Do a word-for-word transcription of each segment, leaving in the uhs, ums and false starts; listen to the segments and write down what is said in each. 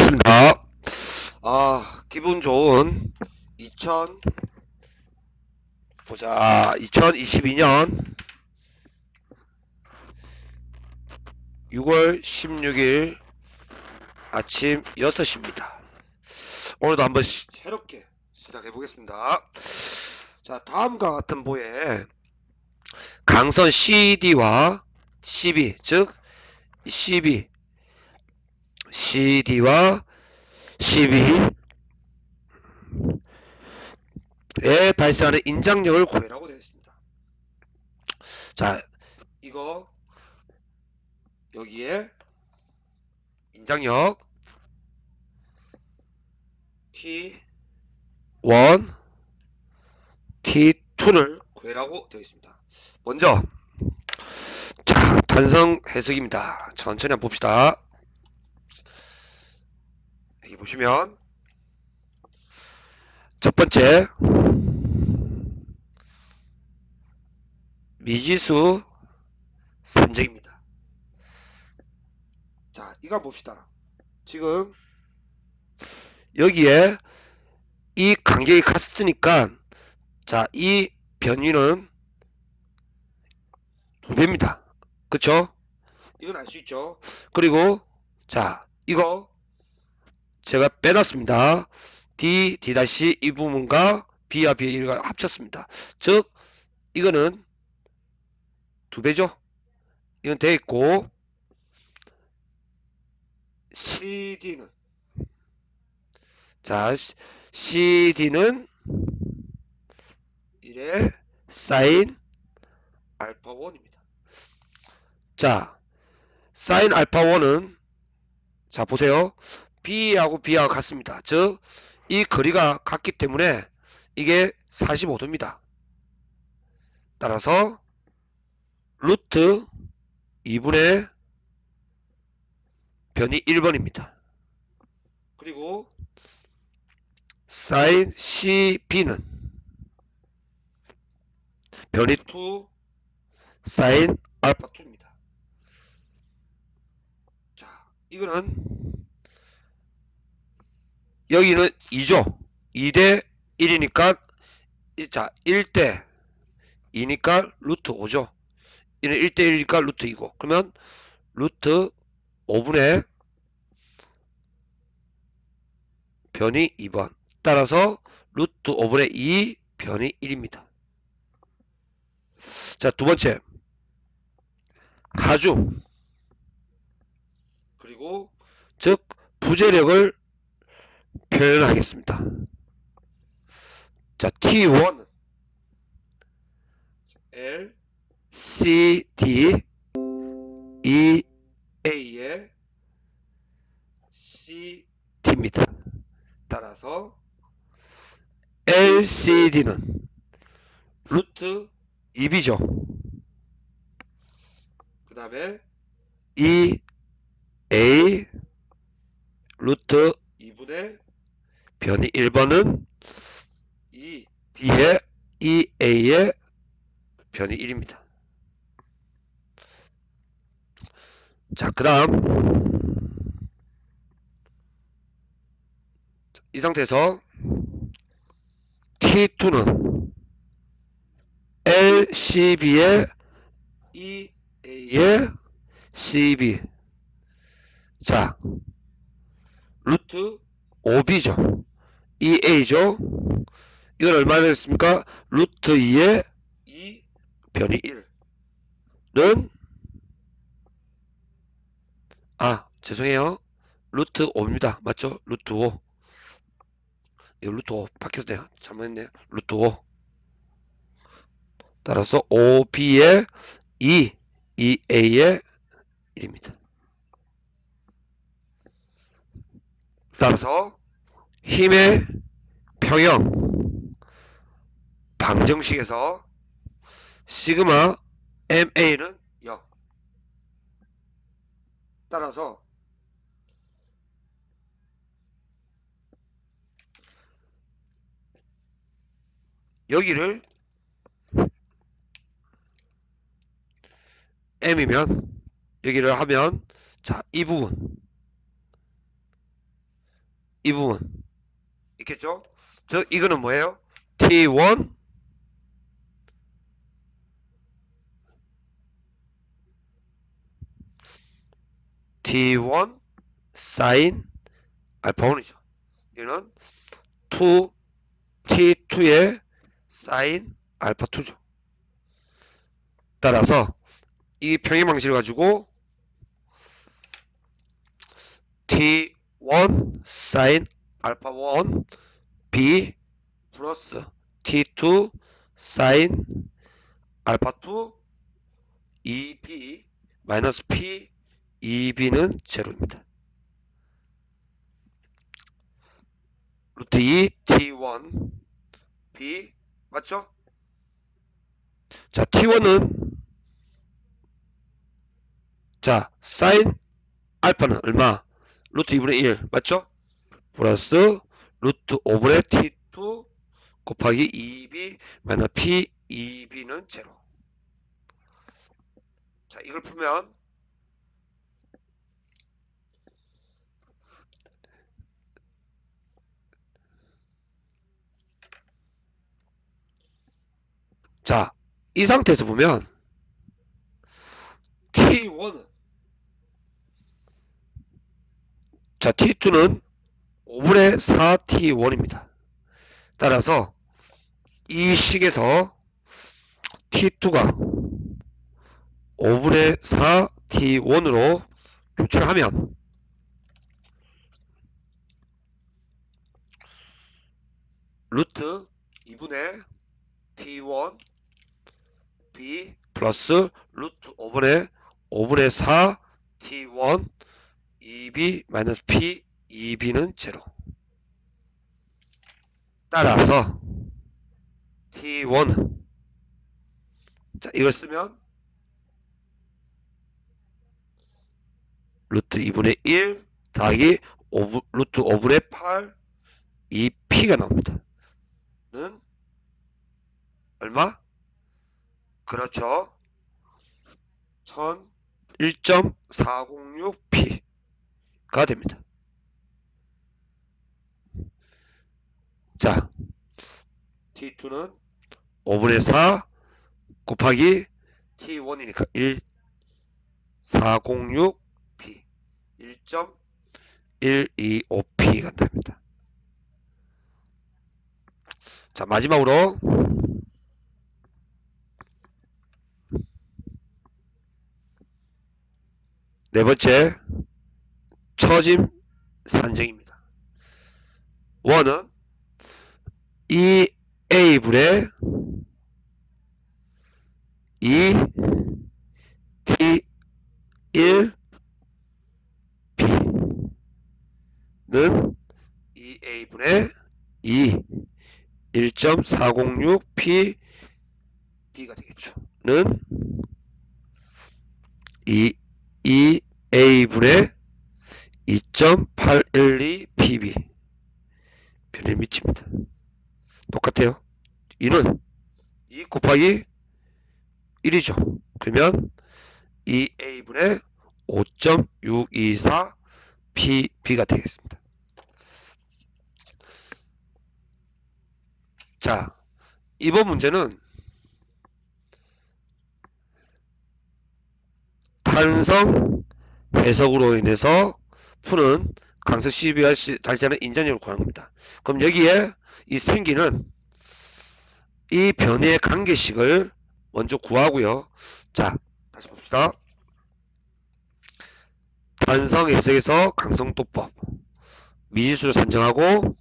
시작하겠습니다. 아, 기분 좋은 이천 보자. 이천이십이 년 유월 십육일 아침 여섯 시입니다. 오늘도 한번 시- 새롭게 시작해 보겠습니다. 자, 다음과 같은 보에 강선 씨디와 씨비, 즉 씨비, 씨디와 씨비에 발생하는 인장력을 구해라고 되어 있습니다. 자, 이거 여기에 인장력 티 원, 티 투를 구해라고 되어 있습니다. 먼저 자, 단성 해석입니다. 천천히 한번 봅시다. 여기 보시면 첫 번째 미지수 산적입니다. 자, 이거 봅시다. 지금 여기에 이 간격이 같으니까 자, 이 변위는 두 배입니다. 그쵸? 이건 알 수 있죠. 그리고 자, 이거 제가 빼놨습니다. D, D' 이 부분과 B와 B가 합쳤습니다. 즉 이거는 두 배죠. 이건 돼 있고 씨디는 자 씨디는 일의 사인 알파 원입니다. 자 사인 알파 원은 자 보세요. B하고 B하고 같습니다. 즉 이 거리가 같기 때문에 이게 사십오 도입니다. 따라서 루트 이분의 변이 일 번입니다. 그리고 사인 씨비는 변이 이 사인 알파 이입니다. 자, 이거는 여기는 이죠. 이 대 일이니까 자, 일 대 이니까 루트 오죠. 이는 일 대 일이니까 루트 이고 그러면 루트 오분의 변이 이 번 따라서 루트 오분의 이 변이 일입니다. 자, 두 번째 하중 그리고 즉 부재력을 표현하겠습니다. 자, 티 원은 L, C, D, E, A의 C, D입니다. 따라서 엘씨디는 루트 이 비죠. 그 다음에 이 에이 루트 이분의 변이 일 번은 이 비의 이 에이의 변이 일입니다. 자, 그 다음 이 상태에서 티 투는 엘씨비의 이 에이의 씨비 자 루트 오 비죠. 이 에이죠. 이건 얼마 되겠습니까? 루트 이의 이 변이 일은 아 죄송해요. 루트 오입니다. 맞죠? 루트 오. 이거 루트 오 바뀌었네요. 잘못했네요. 루트 오. 따라서 오비의 이, 이 에이의 일입니다. 따라서 힘의 평형 방정식에서 시그마 엠에이는 영. 따라서 여기를 M이면 여기를 하면 자, 이 부분 이 부분 있겠죠? 즉 이거는 뭐예요? 티 원 티 원 사인 알파 원이죠. 이거는 투 티 투의 사인 알파 투죠. 따라서 이 평행 방식을 가지고 티 원 사인 알파 원 b 플러스 티 투 사인 알파 투 이 비 마이너스 p 이 비는 제로입니다. 루트 이 티 원 b 맞죠? 자 티 원은 자 사인 알파는 얼마? 루트 이분의 일 맞죠? 플러스 루트 오분의 티 투 곱하기 이 비 마이너스 p 이 비는 제로. 자 이걸 풀면 자 이 상태에서 보면 티 원은 자 티 투는 오분의 사 티 원입니다. 따라서 이 식에서 티 투가 오분의 사 티 원으로 교체를 하면 루트 이분의 티 원 b 플러스 루트 오분의 오분의 사 티 원 이 비 마이너스 p 이 비는 제로. 따라서 티 원은 자 이걸 쓰면 루트 이분의 일 더하기 오, 루트 오분의 팔 이 피가 나옵니다. 는 얼마? 그렇죠. 일 점 사공육 피가 됩니다. 자 티 투는 오분의 사 곱하기 티 원이니까 일 점 사공육 피 일 점 일이오 피가 됩니다. 자 마지막으로 네 번째 처짐 산정입니다. 원은 이 에이분의 이 티 일 비는 이 에이분의 이 일 점 사공육 피 b가 되겠죠. 는 이 이 에이분의 이 점 팔일이 피 비 변을 미칩니다. 똑같아요. 이는 이 곱하기 일이죠. 그러면 이 에이분의 오 점 육이사 피 비가 되겠습니다. 자, 이번 문제는 탄성 해석으로 인해서 푸는 강석 씨비알 달자는 인전율을 구하는 겁니다. 그럼 여기에 이 생기는 이 변의 관계식을 먼저 구하고요. 자, 다시 봅시다. 탄성 해석에서 강성도법 미지수를 산정하고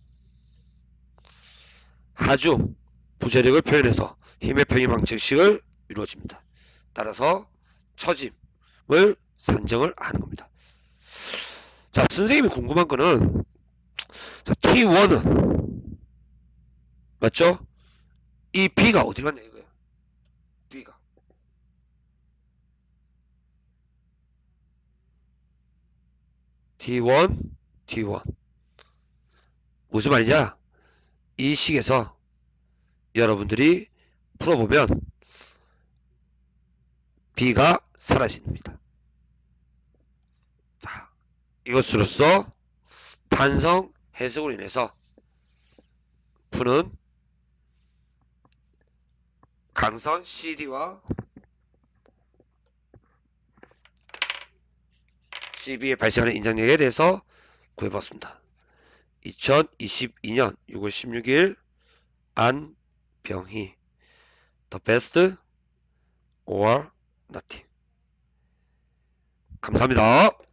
하중 부재력을 표현해서 힘의 평행 방정식을 이루어집니다. 따라서 처짐을 산정을 하는 겁니다. 자, 선생님이 궁금한 거는 자, 티 원은 맞죠? 이 B가 어디로 갔냐 이거야. B가 티 원 티 원 무슨 말이냐? 이 식에서 여러분들이 풀어보면 B가 사라집니다. 자, 이것으로써 탄성 해석으로 인해서 푸는 강선 씨디와 씨비에 발생하는 인장력에 대해서 구해봤습니다. 이천이십이 년 유월 십육일 안병희 The best or nothing. 감사합니다.